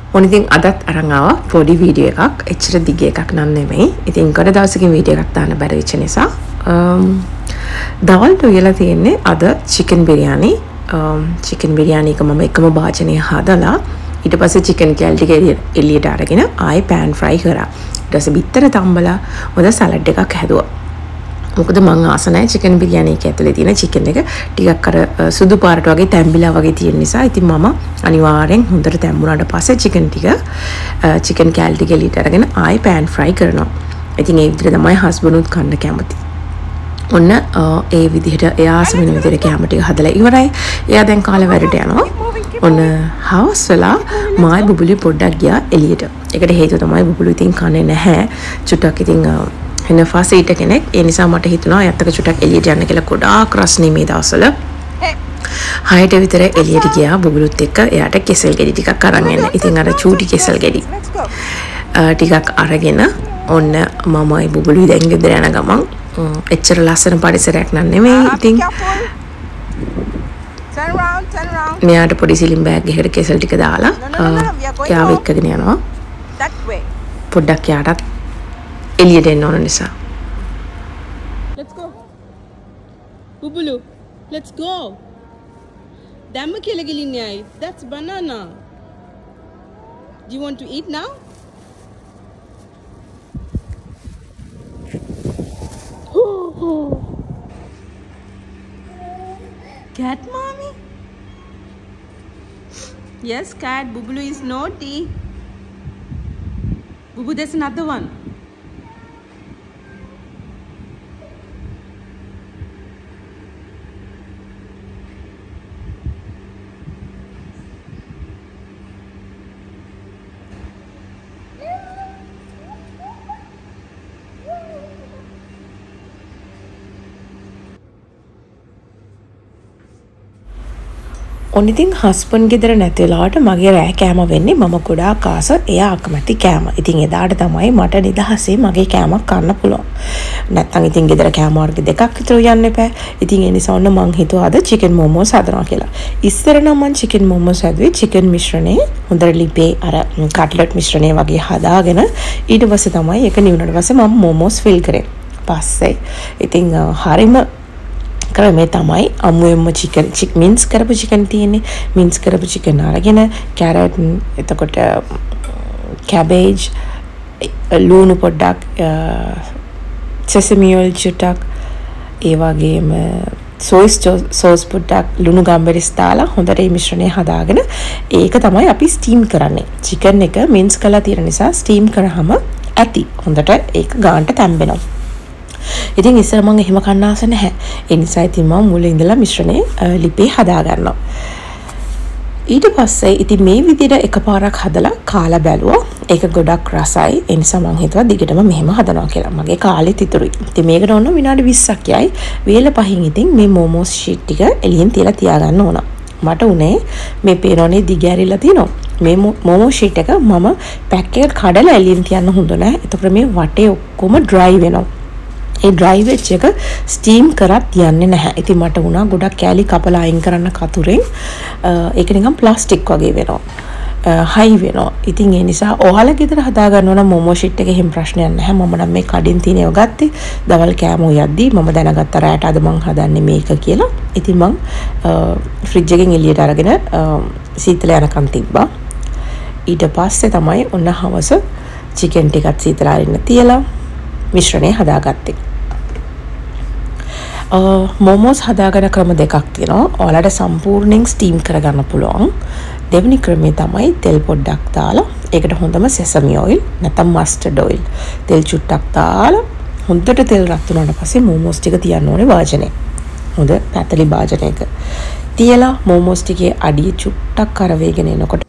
මොන ඉතින් අදත් අරන් ආවා පොඩි වීඩියෝ එකක්. එච්චර දිග එකක් නන් නෙමෙයි. ඉතින් ගොඩ දවසකින් වීඩියෝ එකක් දාන්න බැරි වෙච්ච නිසා දවල්ට උයලා තියෙන්නේ අද චිකන් බිරියානි. චිකන් බිරියානි එක මම එකම භාජනයේ හදලා ඊට පස්සේ චිකන් කෑලි ටික එළියට අරගෙන ආයෙ pan fry කරා. ඊට පස්සේ බිත්තර තම්බලා හොඳ සලාඩ් එකක් හැදුවා. මොකද මං ආස නැහැ චිකන් බිරියානි එක ඇතුලේ තියෙන චිකන් එක ටිකක් අර සුදු පාරට වගේ තැම්බිලා වගේ තියෙන නිසා ඉතින් මම අනිවාර්යෙන් හොඳට තැම්බුණාට පස්සේ චිකන් කෑලි ටික එළියට අරගෙන ආයෙ pan fry කරනවා. ඉතින් ඒ විදිහට තමයි හස්බන්ඩ්ුත් කන්න කැමති. ඔන්න ඒ විදිහට එයා ආස වෙන විදිහට කැම ටික හදලා ඉවරයි. එයා දැන් කාලේ වැඩට යනවා. ඔන්න හවස් වෙලා මායි බුබුලි පොඩ්ඩක් ගියා එළියට. ඒකට හේතුව තමයි බුබුලු ඉතින් කන්නේ නැහැ. චුට්ටක් ඉතින් එන ෆාස් ඊට කෙනෙක්. ඒ නිසා මට හිතුණා යත්තක චුට්ටක් එළියට යන්න කියලා. ගොඩාක් රස්නේ මේ දවස්වල. 6ට විතර එළියට ගියා බුබුලුත් එක්ක. එයාට කෙසෙල් ගෙඩි ටිකක් අරන් එන්න. ඉතින් අර චූටි කෙසෙල් ගෙඩි ටිකක් අරගෙන ඔන්න මමයි බුබුලුයි දැන් ගෙදර යන ගමන් එච්චර ලස්සන පරිසරයක් නන් නෙමෙයි. ඉතින් මෙයාට පොඩි සිලිම් බෑග් එකකට කෙසෙල් ටික දාලා එයාව එක්කගෙන යනවා. පොඩ්ඩක් යාටත් එළියට එන්න ඕන නිසා. Let's go. Bubulu, let's go. Damma කියලා ගලින්නේ අය. That's banana. Do you want to eat now? Cat mommy? Yes, cat. Bubulu is naughty. Bubu, there's another one. ඔන්න ඉතින් හස්බන්ඩ් ගෙදර නැති වෙලාවට මගේ රෑ කෑම වෙන්නේ මම ගොඩාක් ආස එයා අකමැති කෑම. ඉතින් එදාට තමයි මට නිදහසේ මගේ කෑමක් කන්න පුළුවන්. නැත්තම් ඉතින් ගෙදර කෑම වර්ග දෙකක් විතර යන්න එපා. ඉතින් ඒ නිසා ඔන්න මං හිතුවා අද චිකන් මොමෝස් හදනවා කියලා. ඉස්සර නම් මං චිකන් මොමෝස් හදුවේ චිකන් මිශ්‍රණේ හොඳට ලිපේ අර කට්ලට් මිශ්‍රණේ වගේ හදාගෙන ඊට පස්සේ තමයි ඒක නිවුනට පස්සේ මම මොමෝස් ෆිල් කරේ. පස්සේ ඉතින් හරිම ක්‍රමේ තමයි අමුවෙන්ම මින්ස් කරපු චිකන් තියෙන්නේ. මින්ස් කරපු චිකන් අරගෙන කැරට් එතකොට කැබේජ් ලුණු පොඩ්ඩක් සෙසමි ඔයිල් චුට්ටක් ඒ වගේම සෝස් පොඩ්ඩක් ලුණු ගම්බරිස් දාලා හොඳට මේ මිශ්‍රණය හදාගෙන ඒක තමයි අපි ස්ටීම් කරන්නේ. චිකන් එක මින්ස් කරලා තියෙන නිසා ස්ටීම් කරාම ඇති හොඳට ඒක ගානට තැම්බෙනවා. ඉතින් ඉස්සර මම එහෙම කන්න ආස නැහැ. ඒ නිසා ඉතින් මම මුලින් ඉඳලා මිශ්‍රණේ ලිපේ හදා ගන්නවා. ඊට පස්සේ ඉතින් මේ විදිහට එකපාරක් හදලා කාලා බැලුවා. ඒක ගොඩක් රසයි. ඒ නිසා මම හිතුවා දිගටම මෙහෙම හදනවා කියලා. මගේ කාලෙත් ඉතුරුයි. ඉතින් මේකට ඕන විනාඩි 20ක් යයි. වේල පහින් ඉතින් මේ මොමෝස් ෂීට් ටික එළියෙන් තියලා තියාගන්න ඕන. මට උනේ මේ පේනෝනේ දිග ඇරිලා තියෙනවා. මේ මොමෝ ෂීට් එක මම පැක් එක කඩලා එළියෙන් තියන්න හොඳ නැහැ. එතකොට මේ වටේ ඔක්කොම ඩ්‍රයි වෙනවා. ඒ ඩ්‍රයි වෙච්ච එක ස්ටීම් කරත් යන්නේ නැහැ. ඉතින් මට වුණා ගොඩක් කෑලි කපලා අයින් කරන්න කතුරෙන් ඒක නිකන් ප්ලාස්ටික් වගේ වෙනවා. හයි වෙනවා. ඉතින් ඒ නිසා ඔයාලා ගෙදර හදා ගන්නවා නම් මොමෝ ෂීට් එක එහෙම ප්‍රශ්නයක් නැහැ. මම නම් මේ කඩින් තියෙන ඒවා ගත්තේ. දවල් කෑම යද්දි මම දැනගත්තා රැට අද මං හදන්නේ මේක කියලා. ඉතින් මං ෆ්‍රිජ් එකෙන් එළියට අරගෙන සීතල යනකම් තිබ්බා. ඊට පස්සේ තමයි ඔන්න හවස චිකන් ටිකත් සීතල අරින්න තියලා මිශ්‍රණය හදාගත්තේ. මොමෝස් හදාගන්න ක්‍රම දෙකක් තියෙනවා. ඔයාලට සම්පූර්ණයෙන් ස්ටීම් කරගන්න පුළුවන්. දෙවෙනි ක්‍රමය තමයි තෙල් පොඩ්ඩක් දාලා ඒකට හොඳම සෙසමි ඔයිල් නැත්නම් මස්ටර්ඩ් ඔයිල් තෙල් චුට්ටක් දාලා හොඳට තෙල් රත් වුණාට පස්සේ මොමෝස් ටික තියන්න ඕනේ වාජනේ. හොඳ පැතලි වාජනයක තියලා මොමෝස් ටිකේ අඩිය චුට්ටක් කරවේගෙන එනකොට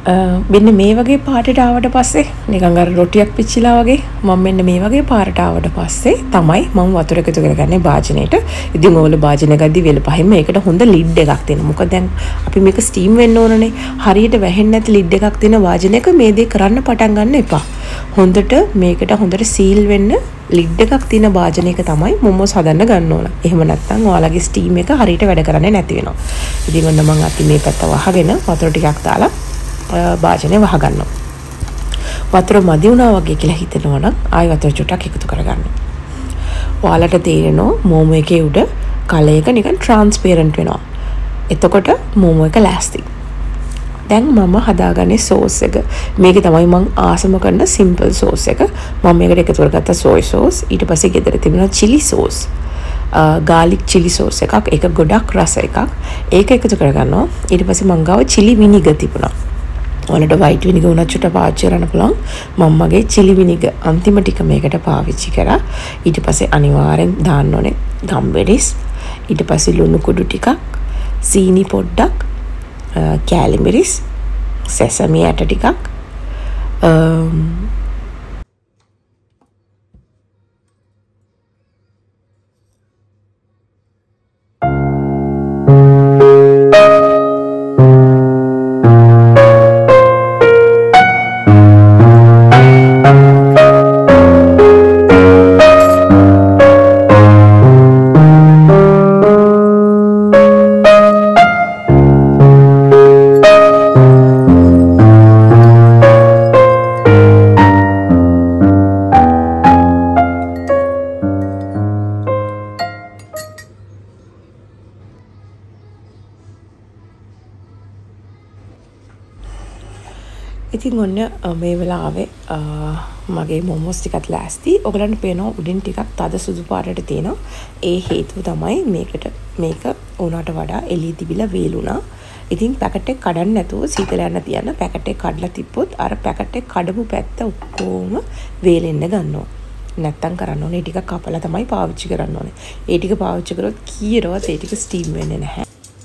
මෙන්න මේ වගේ පාටට ආවට පස්සේ නිකන් අර රොටියක් පිච්චිලා වගේ මම මෙන්න මේ වගේ පාරට ආවට පස්සේ තමයි මම වතුර එකතු කරගන්නේ භාජනයේට. ඉතින් ඕගොල්ලෝ භාජනය ගද්දි වෙල පහින්ම ඒකට හොඳ ලිඩ් එකක් දෙන්න. මොකද දැන් අපි මේක ස්ටීම් වෙන්න ඕනනේ. හරියට වැහෙන්නේ නැති ලිඩ් එකක් දෙන වාජනයක මේ දේ කරන්න පටන් ගන්න එපා. හොඳට මේකට හොඳට සීල් වෙන්න ලිඩ් එකක් තියෙන භාජනයක තමයි මොමෝස් හදන්න ගන්න ඕන. එහෙම නැත්නම් ඔයාලගේ ස්ටීම් එක හරියට වැඩ කරන්නේ නැති වෙනවා. ඉතින් ඔන්න මම අති මේ පැත්ත වහගෙන වතුර ටිකක් දාලා භාජනය වහගන්නවා. වතුර මදි වුණා වගේ කියලා හිතෙනවා නම් ආයෙ වතුර චුට්ටක් එකතු කරගන්න. ඔයාලට තේරෙනවා මෝමෝ එකේ උඩ කලයක නිකන් ට්‍රාන්ස්පරන්ට් වෙනවා. එතකොට මෝමෝ එක ලෑස්ති. දැන් මම හදාගන්නේ සෝස් එක. මේකේ තමයි මම ආසම කරන සිම්පල් සෝස් එක. මම මේකට එකතු කරගත්ත සෝයි සෝස්. ඊට පස්සේ ගෙදර තිබුණා chili sauce. garlic chili sauce එකක්. ඒක ගොඩක් රස එකක්. ඒක එකතු කරගන්නවා. ඊට පස්සේ මං ගාව chili vinegar තිබුණා. ඔයාලට white vinegar උනත් චුට්ට පාවිච්චි කරන්න පුළුවන්. මම මගේ chili vinegar අන්තිම ටික මේකට පාවිච්චි කරා. ඊට පස්සේ අනිවාර්යෙන් දාන්න ඕනේ ගම්බෙරිස්. ඊට පස්සේ ලුණු කුඩු ටිකක්, සීනි පොඩ්ඩක්, කෑලි මිරිස්, සෙසමි ඇට ටිකක්, ඉතින් ඔන්න මේ වෙලාවේ මගේ මොමෝස් ටිකත් ලෑස්ති. ඔයගලන්ට පේනවා උඩින් ටිකක් තද සුදු පාටට තියෙනවා. ඒ හේතුව තමයි මේක උනාට වඩා එළිය තිබිලා වේලුණා. ඉතින් පැකට් එක කඩන්න නැතුව සීතල යන්න තියන්න. පැකට් එක කඩලා තිබ්බොත් අර පැකට් එක කඩපු පැත්ත ඔක්කොම වේලෙන්න ගන්නවා. නැත්තම් කරන්න ඕනේ ටික කපලා තමයි පාවිච්චි කරන්න ඕනේ. ඒ ටික පාවිච්චි කරොත් කීරවත් ඒ ටික ස්ටීම් වෙන්නේ නැහැ.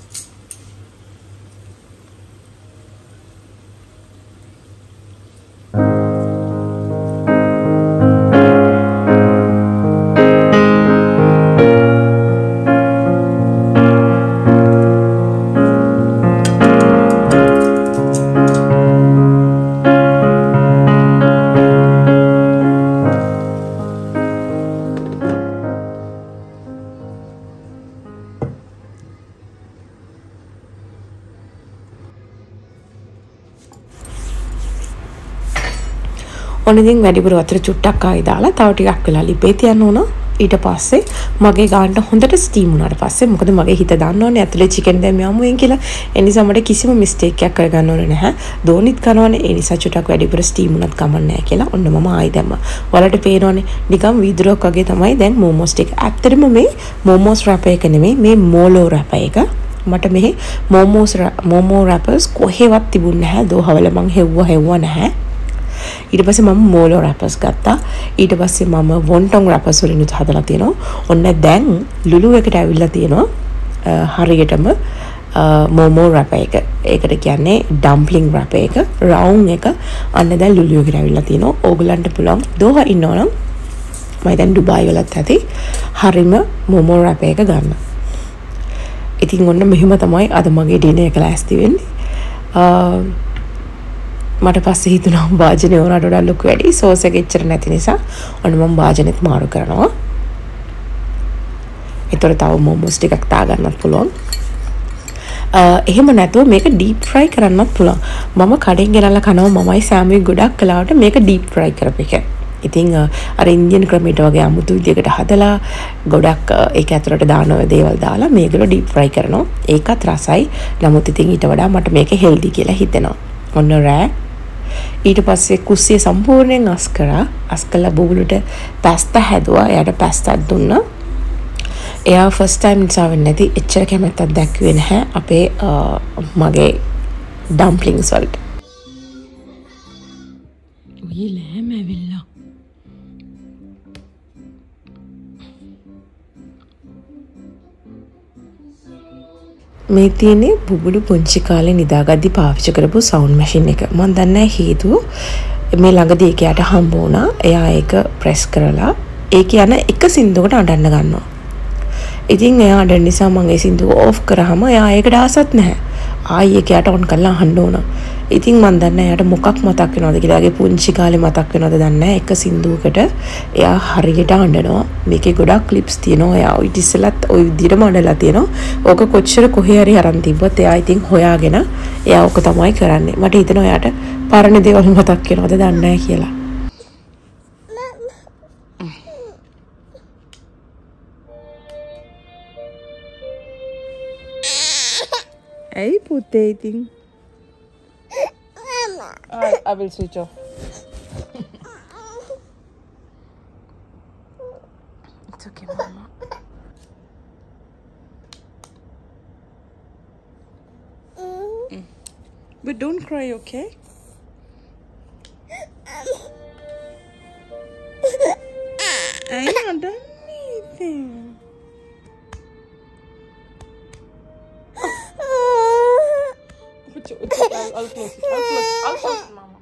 ඔන්න ඉතින් වැඩිපුර වතුර චුට්ටක් ආයි දාලා තව ටිකක් වෙලා ලිපේ තියන්න ඕන. ඊට පස්සේ මගේ ගානට හොඳට ස්ටීම් වුණාට පස්සේ මොකද මගේ හිත දන්නවනේ ඇතුලේ චිකන් දැම්ම යමුවෙන් කියලා. ඒ නිසා මට කිසිම මිස්ටේක් එකක් කරගන්න ඕනේ නැහැ. දෝනිත් කරනවනේ. ඒ නිසා චුට්ටක් වැඩිපුර ස්ටීම් වුණත් කමක් නැහැ කියලා ඔන්න මම ආයි දැම්මා. ඔයාලට පේනවනේ නිකන් වීදුරුවක් වගේ තමයි දැන් මොමෝස් ටික. ඇත්තටම මේ මොමෝස් රැපර් එක නෙමෙයි මේ මෝලෝ රැපර් එක. මට මෙහි මොමෝ රැපර්ස් කොහෙවත් තිබුණ නැහැ. දෝහවල මං හෙව්වා නැහැ. ඊට පස්සේ මම මෝලෝ රැපර්ස් ගත්තා. ඊට පස්සේ මම වොන්ටොන් රැපර්ස් වලින් හදලා තියෙනවා. ඔන්න දැන් ලුලු එකට ඇවිල්ලා තියෙනවා හරියටම මොමෝ රැපර් එක. ඒකට කියන්නේ dumpling රැපර් එක. රවුන්ඩ් එක. අන්න දැන් ලුලු එකට ඇවිල්ලා තියෙනවා. ඕගලන්ට පුළුවන් දෝහා ඉන්නවනම් මම දැන් ඩුබායි වලත් ඇති හරිම මොමෝ රැපර් එක ගන්න. ඉතින් ඔන්න මෙහෙම තමයි අද මගේ ඩිනර් එක ලෑස්ති වෙන්නේ. මට පස්සේ හිතුණා භාජනය උනාට වඩා ලොකු වැඩි සෝස් එක එච්චර නැති නිසා ඔන්න මම භාජනෙත් මාරු කරනවා. ඒතර තව මොමෝස් ටිකක් තා ගන්නත් පුළුවන්. එහෙම නැතුව මේක ඩීප් ෆ්‍රයි කරන්නත් පුළුවන්. මම කඩෙන් ගෙනල්ලා කනවා මමයි සෑමයි ගොඩක් කලාවට මේක ඩීප් ෆ්‍රයි කරපේක. ඉතින් අර ඉන්දියන් ක්‍රමයට වගේ අමුතු විදියකට හදලා ගොඩක් ඒක ඇතුළට දාන දේවල් දාලා මේකල ඩීප් ෆ්‍රයි කරනවා. ඒකත් රසයි. නමුත් ඉතින් ඊට වඩා මට මේක හෙල්දි කියලා හිතෙනවා. ඔන්න රෑ ඊට පස්සේ කුස්සිය සම්පූර්ණයෙන් අස් කළා බබලුට පැස්තා හැදුවා. එයාට පැස්තාක් දුන්නා. එයා ෆස්ට් ටයිම් නිසා වෙන්නේ නැති එච්චර කැමැත්තක් දැක්ුවේ නැහැ අපේ මගේ ඩම්ප්ලින්ග්ස් වලට. ඔය ලෑම ඇවිල්ලා. මේ තියෙන්නේ බුබුලු පුංචි කාලේ නිදාගද්දි පාවිච්චි කරපු සවුන්ඩ් මැෂින් එක. මම දන්නේ නැහැ හේතුව. මේ ළඟදී ඒක යට හම්බ වුණා. එයා ඒක ප්‍රෙස් කරලා ඒක යන එක සින්දුවකට අඬන්න ගන්නවා. ඉතින් එයා අඬන නිසා මම ඒ සින්දුව ඕෆ් කරාම එයා ඒකට ආසත් නැහැ. ආයි ඒක යට ඔන් කරලා අහන්න ඕන. ඉතින් මම දන්නේ නැහැ එයාට මොකක් මතක් වෙනවද කියලා. එයාගේ පුංචි කාලේ මතක් වෙනවද දන්නේ නැහැ. එක සින්දුවකට එයා හරියට අඬනවා. මේකේ ගොඩක් ක්ලිප්ස් තියෙනවා. එයා ඔය ඉතිසලත් ඔය විදිහටම අඬලා තියෙනවා. ඕක කොච්චර කොහේ හරි අරන් තිබ්බත් එයා ඉතින් හොයාගෙන එයා ඕක තමයි කරන්නේ. මට හිතෙනවා එයාට පරණ දේවල් මතක් වෙනවද දන්නේ නැහැ කියලා. Hey, putih ting. I will switch off. It's okay, Mama. But don't cry, okay? I haven't done anything. It's okay. I'll close it. I'll close it, Mama.